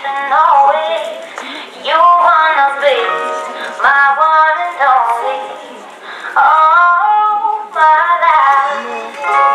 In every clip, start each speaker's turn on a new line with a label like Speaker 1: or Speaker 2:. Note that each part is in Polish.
Speaker 1: know it. You wanna be my one and only. Oh, my life.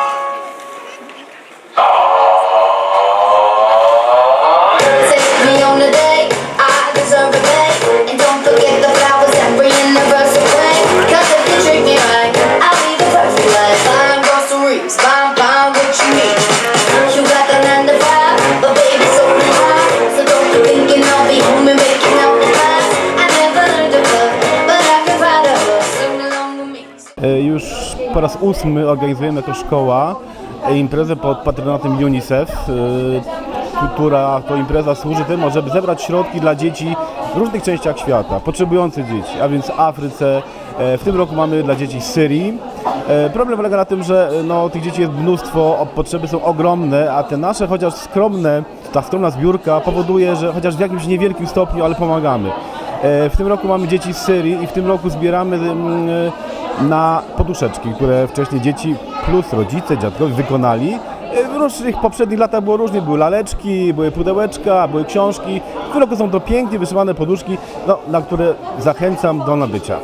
Speaker 2: Take me on a date, I deserve a date. And don't forget the flowers every anniversary. Cause if you treat me right, I'll be the perfect life. Buying groceries, buying what you need. You got the 9 to 5, but baby, so do I. So don't be thinking I'll be home and making out the class. I never learned to cook, but I can ride a bus. Sing along with me.
Speaker 3: Już po raz 8 organizujemy jako szkoła imprezę pod patronatem UNICEF, która to impreza służy temu, żeby zebrać środki dla dzieci w różnych częściach świata, potrzebujących dzieci, a więc w Afryce. W tym roku mamy dla dzieci z Syrii. Problem polega na tym, że tych dzieci jest mnóstwo, potrzeby są ogromne, a te nasze, chociaż skromne, ta skromna zbiórka powoduje, że chociaż w jakimś niewielkim stopniu, ale pomagamy. W tym roku mamy dzieci z Syrii i w tym roku zbieramy na poduszeczki, które wcześniej dzieci plus rodzice, dziadkowie wykonali. W różnych poprzednich latach było różnie, były laleczki, były pudełeczka, były książki. W tym roku są to pięknie wyszywane poduszki, na które zachęcam do nabycia.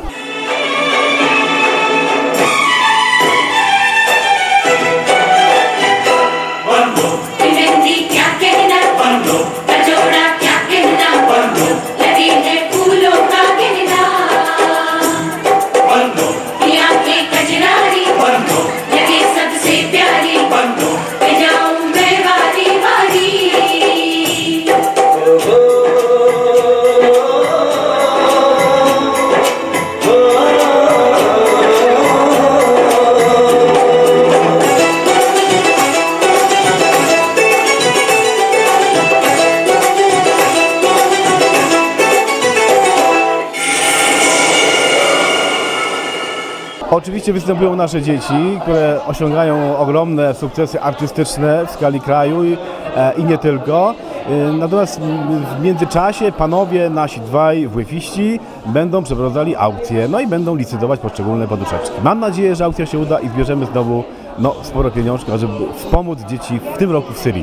Speaker 3: Oczywiście występują nasze dzieci, które osiągają ogromne sukcesy artystyczne w skali kraju i nie tylko. Natomiast w międzyczasie panowie nasi dwaj WF-iści będą przeprowadzali aukcje, i będą licytować poszczególne poduszeczki. Mam nadzieję, że aukcja się uda i zbierzemy znowu sporo pieniążków, żeby wspomóc dzieci w tym roku w Syrii.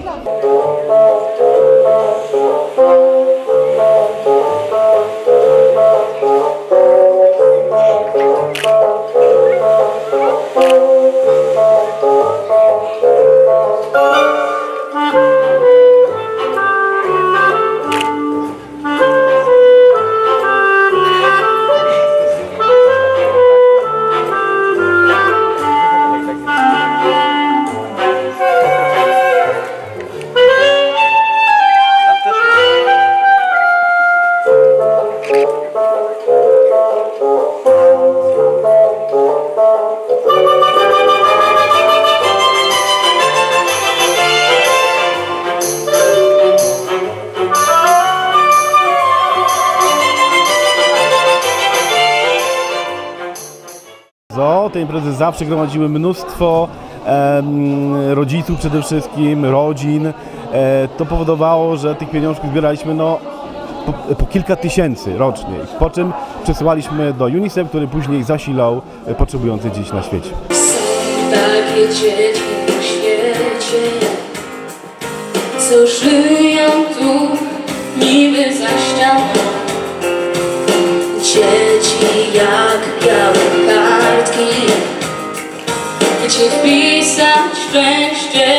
Speaker 3: Tej imprezy zawsze gromadziły mnóstwo rodziców przede wszystkim, rodzin. To powodowało, że tych pieniążków zbieraliśmy po kilka tysięcy rocznie, po czym przesyłaliśmy do UNICEF, który później zasilał potrzebujące dzieci na świecie.
Speaker 4: Są takie dzieci na świecie, co żyją tu niby za ścianą. Dzieci jak białe kartki, gdzie wpisać szczęście.